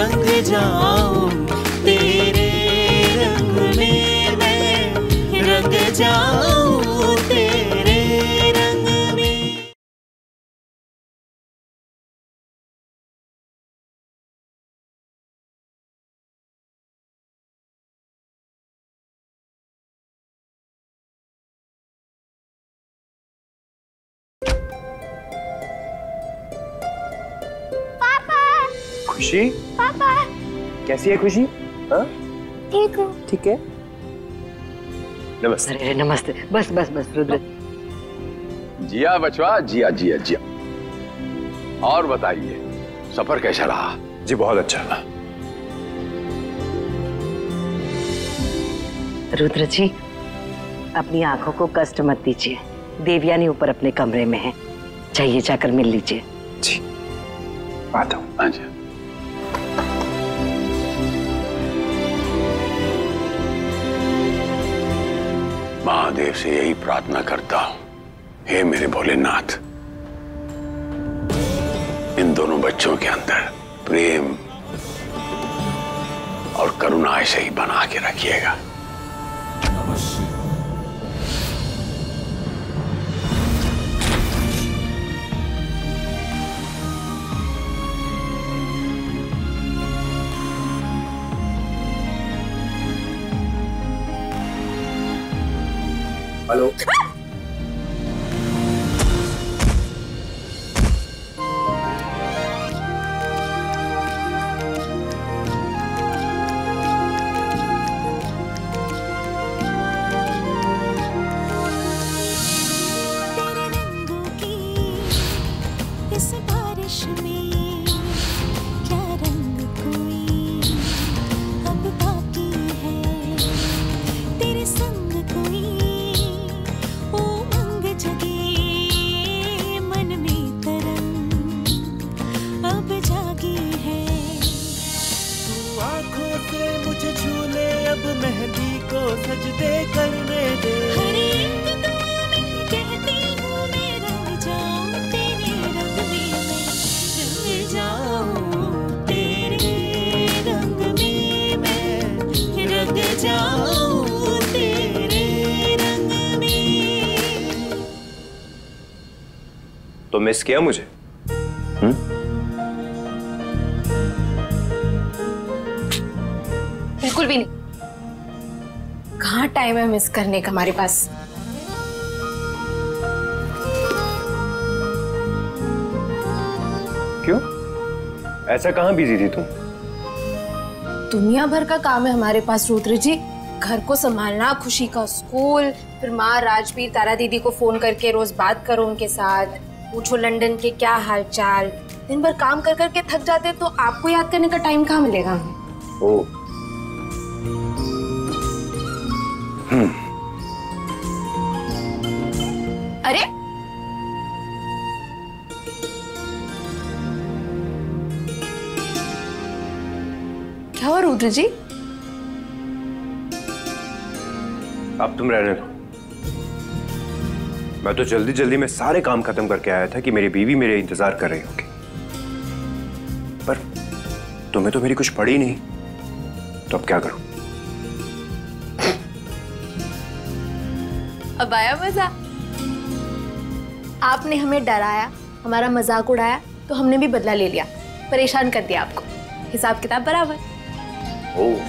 रंग जाऊं तेरे रंग में, मैं रंग जाऊं तेरे रंग में। खुशी, पापा कैसी है खुशी? हाँ ठीक हूँ। ठीक है। नमस्ते। अरे नमस्ते। बस बस बस रुद्र। जिया बचवा, जिया जिया जिया। और बताइए सफर कैसा रहा? जी बहुत अच्छा। रुद्र जी, अपनी आंखों को कष्ट मत दीजिए। देवयानी ऊपर अपने कमरे में है, चाहिए जाकर मिल लीजिए। जी आता हूँ। हाँ जी। महादेव से यही प्रार्थना करता हूं, हे मेरे भोलेनाथ, इन दोनों बच्चों के अंदर प्रेम और करुणा ऐसे ही बना के रखिएगा। हेलो। सजदे करने दे, हर एक दुआ में कहती हूँ मैं रंग जाऊं तेरे रंग में, मैं रंग जाऊं तेरे रंग में, मैं रंग जाऊं तेरे रंग में। तो मिस किया मुझे? बिल्कुल भी नहीं। कहाँ टाइम है मिस करने का हमारे पास। क्यों? ऐसा कहाँ बिजी थी तुम? दुनिया भर का काम है हमारे पास रुद्र जी। घर को संभालना, खुशी का स्कूल, फिर माँ राजवीर तारा दीदी को फोन करके रोज बात करो उनके साथ, पूछो लंदन के क्या हाल चाल। दिन भर काम कर करके थक जाते तो आपको याद करने का टाइम कहाँ मिलेगा हमें। ओह अरे क्या हुआ रुद्र जी? अब तुम रहने दो। मैं तो जल्दी जल्दी में सारे काम खत्म करके आया था कि मेरी बीवी मेरे इंतजार कर रही होगी, पर तुम्हें तो मेरी कुछ पड़ी नहीं, तो अब क्या करूं? अब आया मजा। आपने हमें डराया, हमारा मजाक उड़ाया, तो हमने भी बदला ले लिया, परेशान कर दिया आपको। हिसाब किताब बराबर। ओह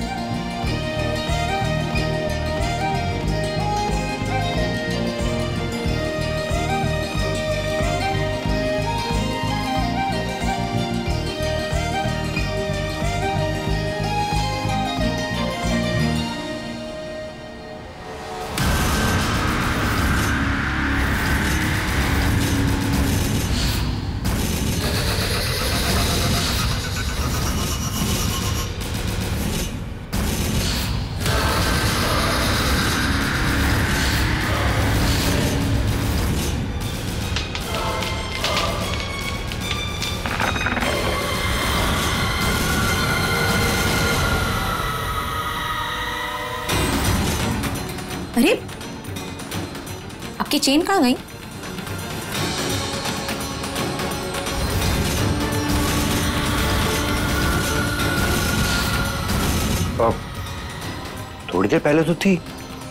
अरे आपकी चेन कहाँ गई? थोड़ी देर पहले तो थी।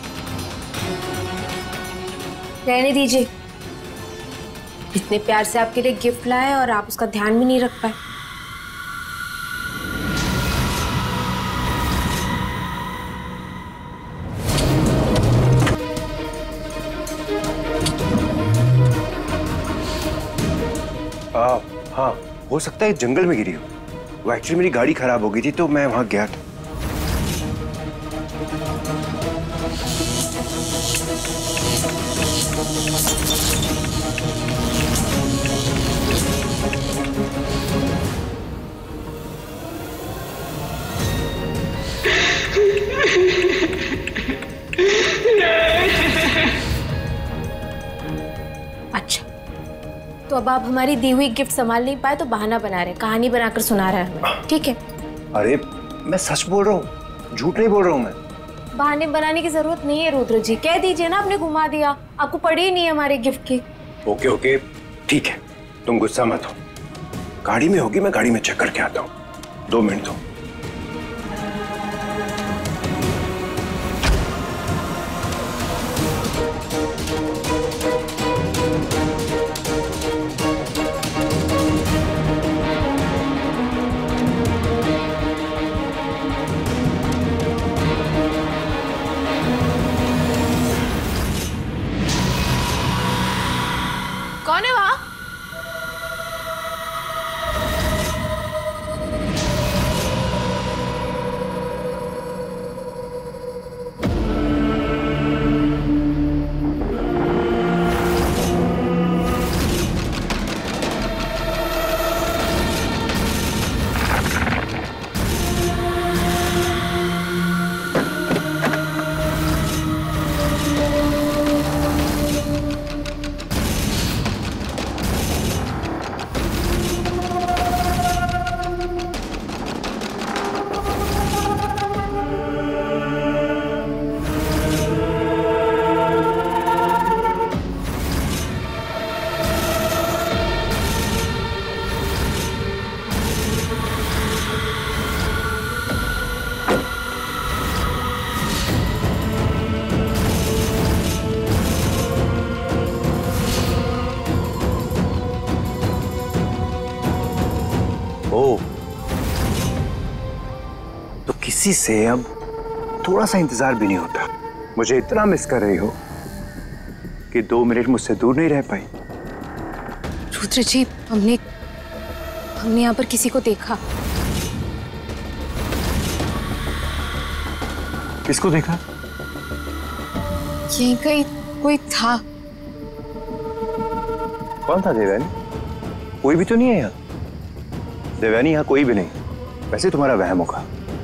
रहने दीजिए, इतने प्यार से आपके लिए गिफ्ट लाए और आप उसका ध्यान भी नहीं रख पाए। हाँ, हो सकता है जंगल में गिरी हो। वो एक्चुअली मेरी गाड़ी खराब हो गई थी तो मैं वहां गया था। अच्छा, तो अब आप हमारी दी हुई गिफ्ट संभाल नहीं पाए तो बहाना बना रहे, कहानी बनाकर सुना रहे हैं हमें, ठीक है? अरे मैं सच बोल रहा हूँ, झूठ नहीं बोल रहा हूँ मैं। बहाने बनाने की जरूरत नहीं है रुद्र जी, कह दीजिए ना आपने घुमा दिया, आपको पड़ी ही नहीं है हमारे गिफ्ट की। ओके ओके ठीक है, तुम गुस्सा मत हो। गाड़ी में होगी, मैं गाड़ी में चेक करके आता हूँ। 2 मिनट दो। कौन है वहां? ओ, तो किसी से अब थोड़ा सा इंतजार भी नहीं होता। मुझे इतना मिस कर रही हो कि 2 मिनट मुझसे दूर नहीं रह पाई। रुद्र जी, हमने यहाँ पर किसी को देखा। किसको देखा? यहीं कहीं कोई था। कौन था? देवयानी? कोई भी तो नहीं है यहाँ। देवयानी यहाँ कोई भी नहीं। वैसे तुम्हारा वहम होगा।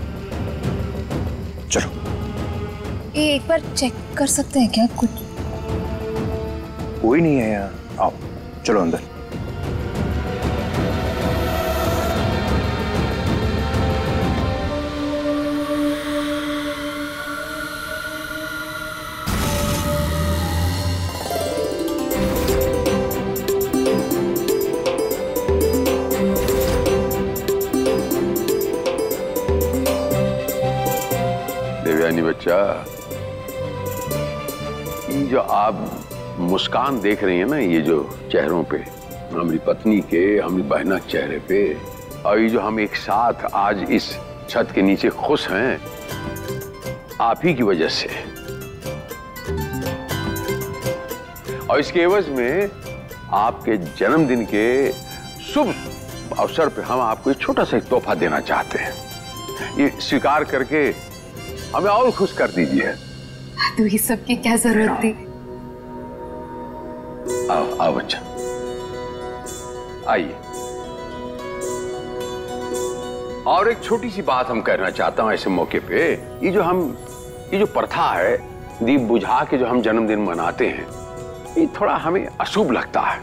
चलो एक बार चेक कर सकते हैं क्या? कुछ कोई नहीं है यहाँ। आओ चलो अंदर। देवयानी बच्चा, ये जो आप मुस्कान देख रही है ना, ये जो चेहरों पे, हमारी पत्नी के, हमारी बहना चेहरे पे, और ये जो हम एक साथ आज इस छत के नीचे खुश हैं, आप ही की वजह से। और इसके एवज में आपके जन्मदिन के शुभ अवसर पे हम आपको एक छोटा सा तोहफा देना चाहते हैं। ये स्वीकार करके हमें और खुश कर दीजिए। तो ये सब की क्या जरूरत थी? आओ आओ बच्चा, आइए। और एक छोटी सी बात हम कहना चाहता हूं ऐसे मौके पे। ये जो प्रथा है दीप बुझा के जो हम जन्मदिन मनाते हैं, ये थोड़ा हमें अशुभ लगता है।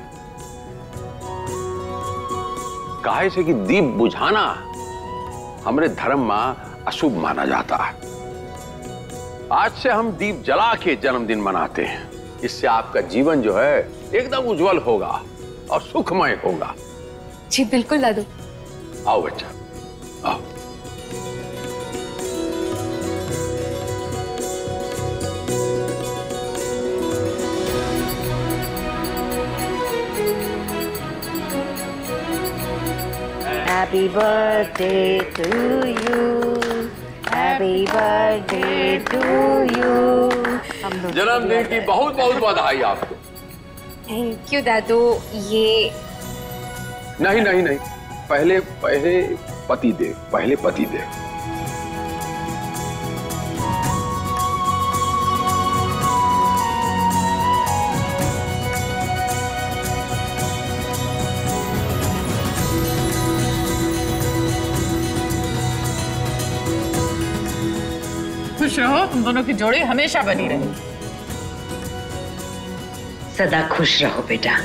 काहे से कि दीप बुझाना हमारे धर्म में अशुभ माना जाता है। आज से हम दीप जला के जन्मदिन मनाते हैं। इससे आपका जीवन जो है एकदम उज्जवल होगा और सुखमय होगा। जी बिल्कुल दादू। आओ बच्चा, आओ। Happy birthday to you, happy birthday to you. जन्मदिन की बहुत बहुत बधाई आपको। थैंक यू दादू। ये नहीं नहीं नहीं, पहले पहले पति देव, पहले पति देव। खुश रहो, तुम दोनों की जोड़ी हमेशा बनी रहे। सदा खुश रहो बेटा।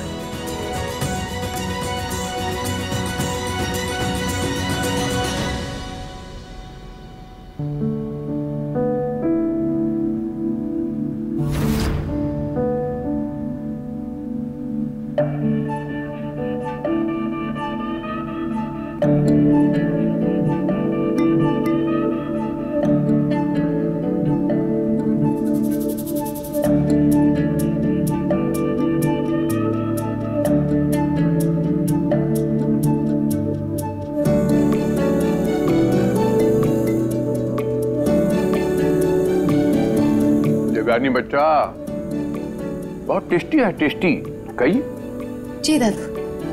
देवयानी बच्चा, बहुत टेस्टी है, टेस्टी। कही जी दादू।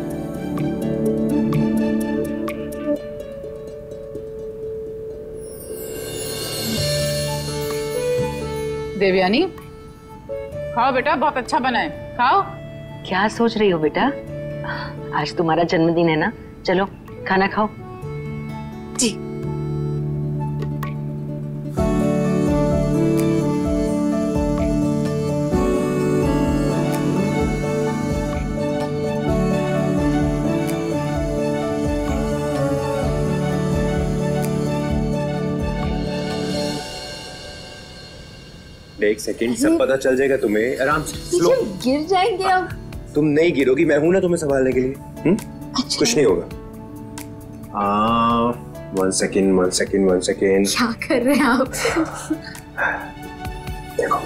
देवयानी खाओ बेटा, बहुत अच्छा बना है, खाओ। क्या सोच रही हो बेटा? आज तुम्हारा जन्मदिन है ना, चलो खाना खाओ। जी। एक सेकंड, सब पता चल जाएगा तुम्हें, आराम से। स्लो। गिर जाएंगे अब। तुम नहीं गिरोगी, मैं हूं ना तुम्हें संभालने के लिए। अच्छा। कुछ नहीं होगा। 1 सेकंड 1 सेकंड 1 सेकंड। क्या कर रहे हैं आप? देखो,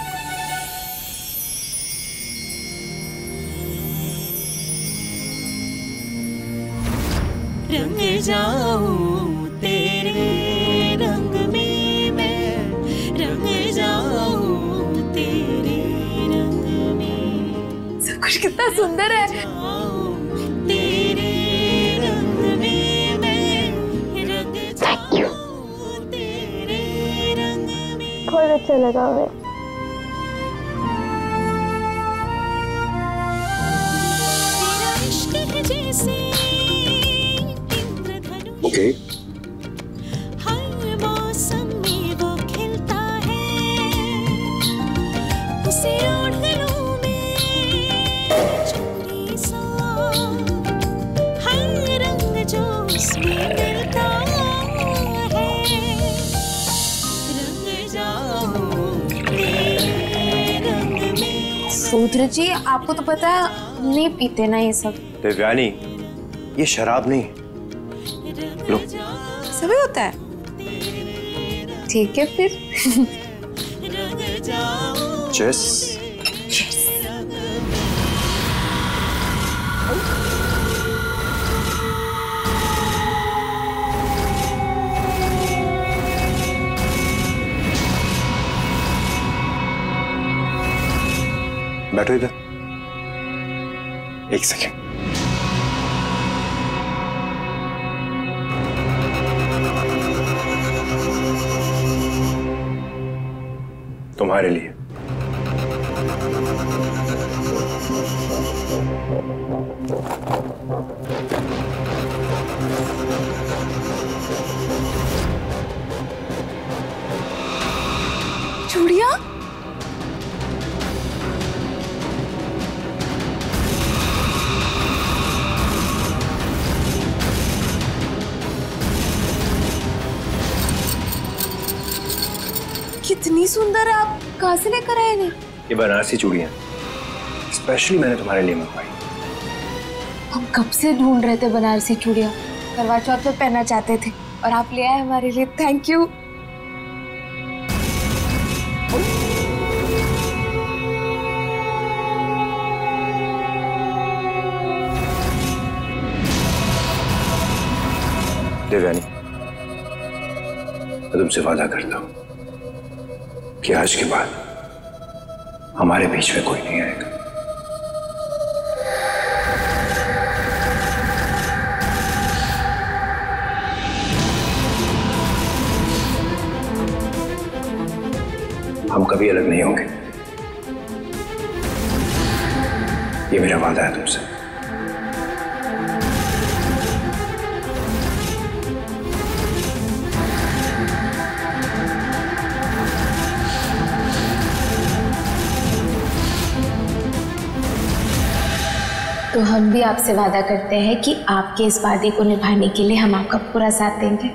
रंग जाऊं तेरे रंग में मैं, रंग जाऊं तेरे रंग में। सब कुछ कितना सुंदर है। तेरे रंग में मैं, रंग जाऊं तेरे रंग में। बहुत अच्छा लगा हमें। तेरा इश्क है जैसे इंद्रधनुष, ओके। हर मौसम में वो खिलता है, उसे ओढ़ लूं मैं चूड़ी सा, हर रंग जो उसमें मिलता है, रंग जाऊं तेरे रंग में। रुद्र जी, आपको तो पता है हम नहीं पीते ना ये सब। देवयानी, ये शराब नहीं। लो। सभी होता है। ठीक है फिर। चेस। बैठो इधर। 1 सेकंड। तुम्हारे लिए। चूड़िया? कितनी सुंदर है। आप कहाँ से लेकर आए इन्हें? ये बनारसी चूड़ियां स्पेशली मैंने तुम्हारे लिए मंगवाई। हम कब से ढूंढ रहे थे बनारसी चूड़ियां, करवा चौथ पे पहनना चाहते थे और आप ले आए हमारे लिए। Thank you. देवयानी, मैं तुमसे वादा करता हूं कि आज के बाद हमारे बीच में कोई नहीं आएगा। हम कभी अलग नहीं होंगे, ये मेरा वादा है तुमसे। तो हम भी आपसे वादा करते हैं कि आपके इस वादे को निभाने के लिए हम आपका पूरा साथ देंगे।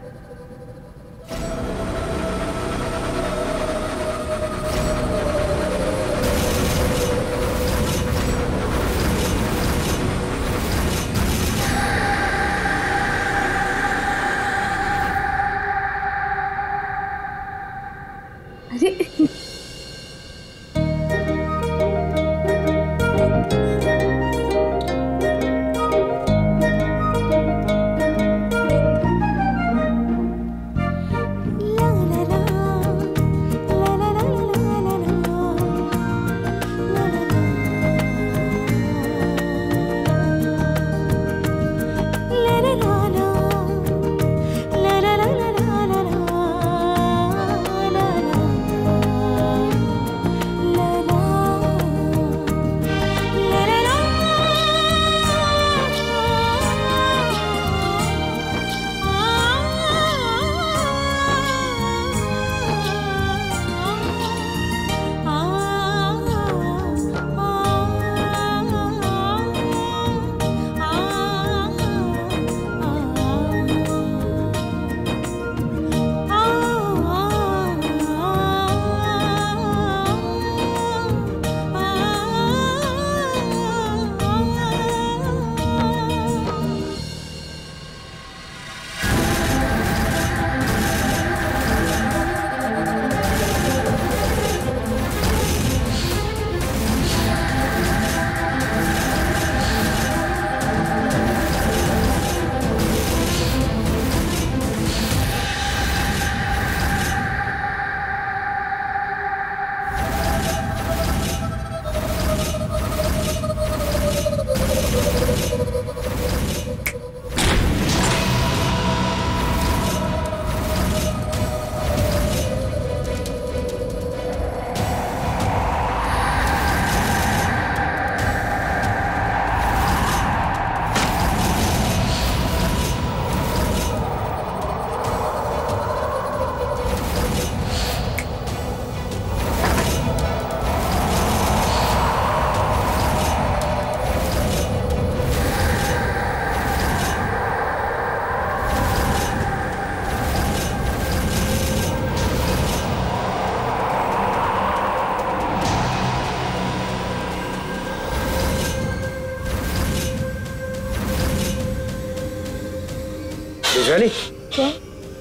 देवयानी, क्या?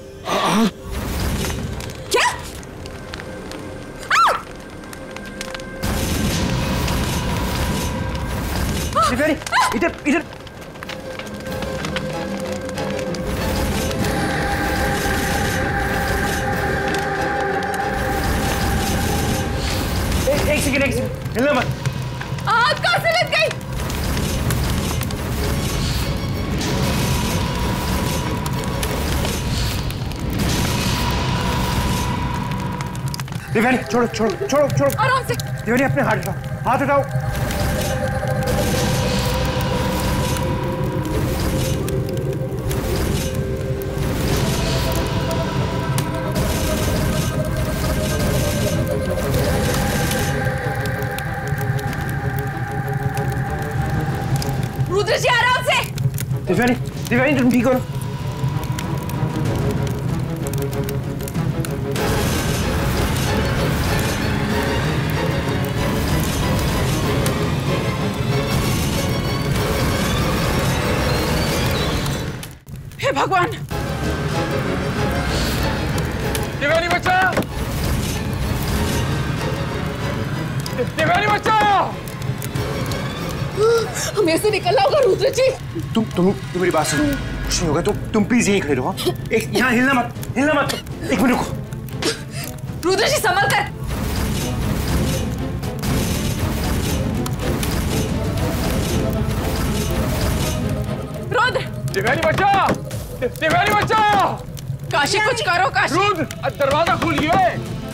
क्या? देवयानी, इधर इधर। एक सेकंड, हिलना मत। आग कहाँ से लग गई? देवयानी, छोड़ो छोड़ो छोड़ो छोड़ो। आराम से। देवयानी, अपने हाथ हटाओ, हाथ हटाओ। रुद्र जी, आराम से। देवयानी, देवयानी, तुम ठीक हो ना? हे भगवान, देवयानी बच्चा, देवयानी बच्चा, हमें से निकलना होगा रुद्र जी। तुम मेरी बात सुनो। कुछ नहीं होगा, तुम प्लीज यहीं खड़े रहो। एक यहाँ हिलना मत, हिलना मत। एक मिनट रुको। रुद्र जी संभल कर। रुद्र! देवयानी बचाओ! देवयानी बचाओ! काशी कुछ करो काशी। रुद्र, दरवाजा खोलिए।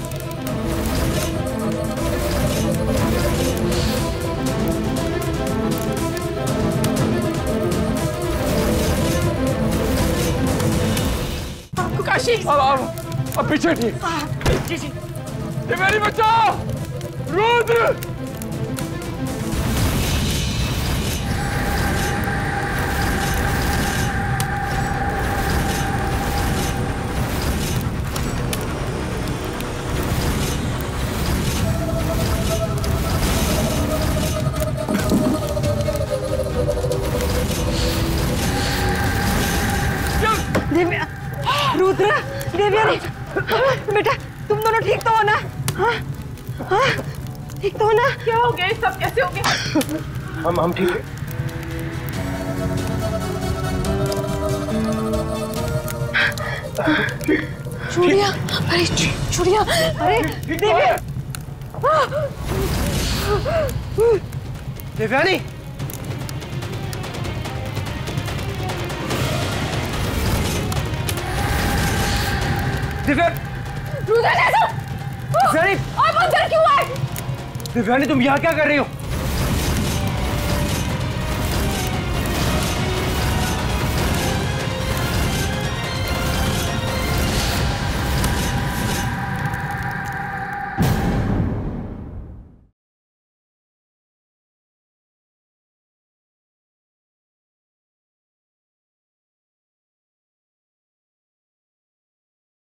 काशी अब पीछे ठीक। देवयानी बचाओ! रुद्र! रुद्र, देवयानी, बेटा तुम दोनों ठीक तो हो ना? हाँ? हाँ? ठीक तो हो ना? क्या हो गया? सब कैसे हो गया? हम ठीक है। चूड़िया, अरे चूड़िया, अरे देवयानी, रुद्र जैसा! देवयानी, आप अंदर क्यों आए? देवयानी तुम यहाँ क्या कर रही हो?